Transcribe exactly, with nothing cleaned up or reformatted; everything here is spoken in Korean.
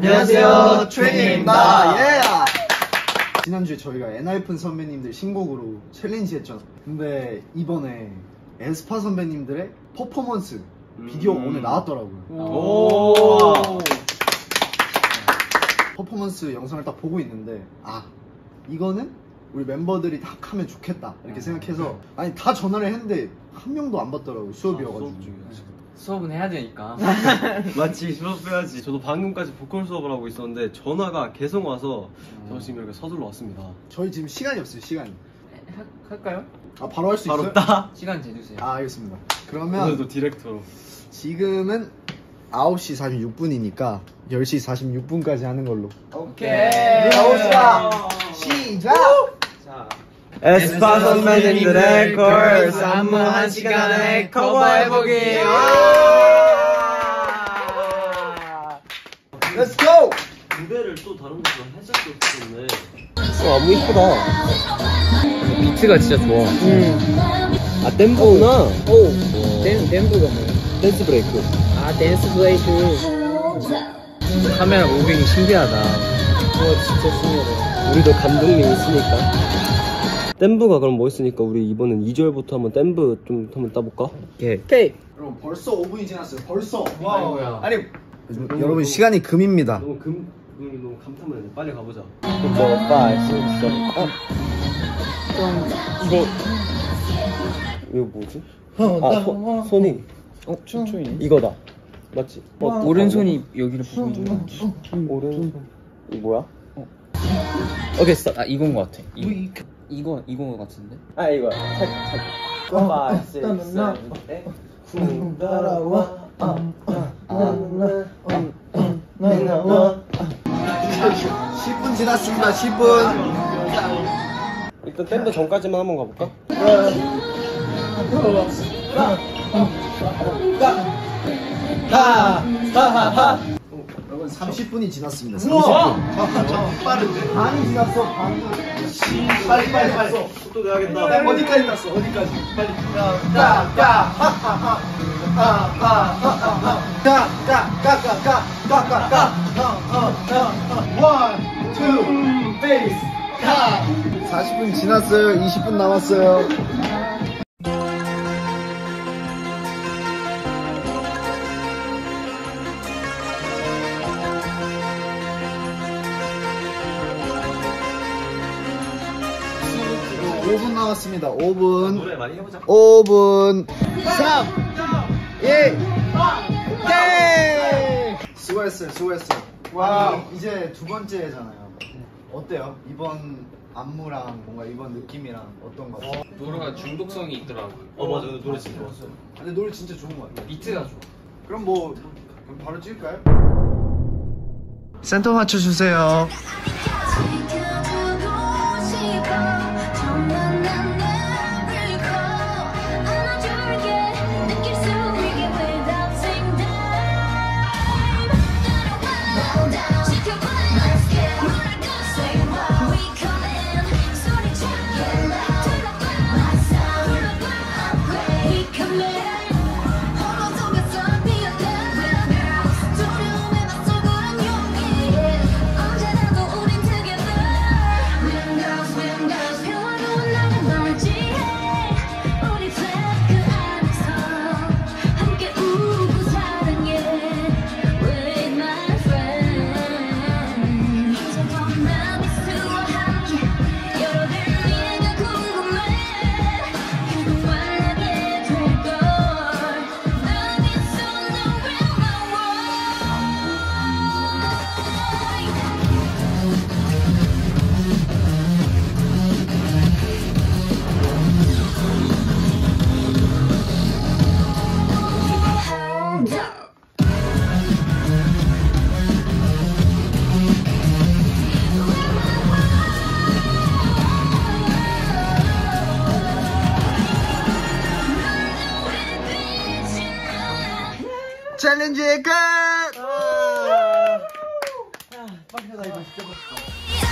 안녕하세요, 트윈입니다. 예. 지난주에 저희가 엔하이픈 선배님들 신곡으로 챌린지 했죠. 근데 이번에 에스파 선배님들의 퍼포먼스 비디오 음. 오늘 나왔더라고요. 오. 퍼포먼스 영상을 딱 보고 있는데 아 이거는 우리 멤버들이 다 하면 좋겠다 이렇게 생각해서 아니 다 전화를 했는데 한 명도 안 받더라고요. 수업이어가지고. 아, 수업 수업은 해야 되니까. 맞지, 수업해야지. 저도 방금까지 보컬 수업을 하고 있었는데 전화가 계속 와서 음. 저 지금 이렇게 서둘러 왔습니다. 저희 지금 시간이 없어요. 시간이. 하, 할까요? 아 바로 할 수 있어요? 바로 따. 시간 재주세요. 아 알겠습니다. 그러면 오늘도 디렉터로. 지금은 아홉 시 사십육 분이니까 열 시 사십육 분까지 하는 걸로. 오케이. 가봅시다. 시작. 자. 에스파 선배님들의 콜스 안무 한 시간에 커버해보기. Let's go. 무대를 또 다른 곳으로 했었을 텐데. 어, 안무 이쁘다. 비트가 진짜 좋아. 음. 아 댄브구나. 오. 댄 댄브가 뭐야? 댄스 브레이크. 아 댄스 브레이크. 카메라 무빙이 신기하다. 와 진짜 신기하다. 우리도 감독님 있으니까. 댄브가 그럼 뭐 있으니까 우리 이번엔 이 절부터 한번 댄브 좀 한번 따볼까? 오케이. 오케이. 여러분 벌써 오 분이 지났어요. 벌써. 와우. 아니 여러분 시간이 금입니다. 너무 금 너무 감탄만 빨리 가보자. 오, 오, 육, 칠. 어? 이거 이거 뭐지? 아 소, 손이. 어? 춤춤이네. 이거다. 맞지? 어, 오른손이 여기를 보고 있는 거. 오른손. 이거 뭐야? 어. 오케이 스탑. 아 이건 거 같아. 이거 이거 이건 거 같은데? 아 이거 살짝 살짝. 오, 육, 칠, 팔, 구 따라와. 십 분 지났습니다. 십 분. 일단 댄브 전까지만 한번 가볼까? 여러분 삼십 분이 지났습니다. 삼십 분. 빠른데. 반이 지났어. 반이. 빨리 빨리 빨리. 속도 내야겠다. 어디까지 났어? 어디까지? 빨리. 까까하하하. 까까까까까까까까까. 원, 투, 베이스. 가. 사십 분 지났어요. 이십 분 남았어요. 오 분 남았습니다. 오 분. 노래 많이 해보자. 오 분. 삼, 이, 네. 수고했어요. 수고했어요. 와, 이제 두 번째잖아요. 어때요? 이번 안무랑 뭔가 이번 느낌이랑 어떤 거 같아요? 노래가 중독성이 있더라고. 어 맞아, 노래 진짜 좋았어. 근데 노래 진짜 좋은 거 같아요. 비트가 좋아. 그럼 뭐 그럼 바로 찍을까요? 센터 맞춰주세요. 챌린지 끝! 아, 빡세다 이거 진짜 빡세다.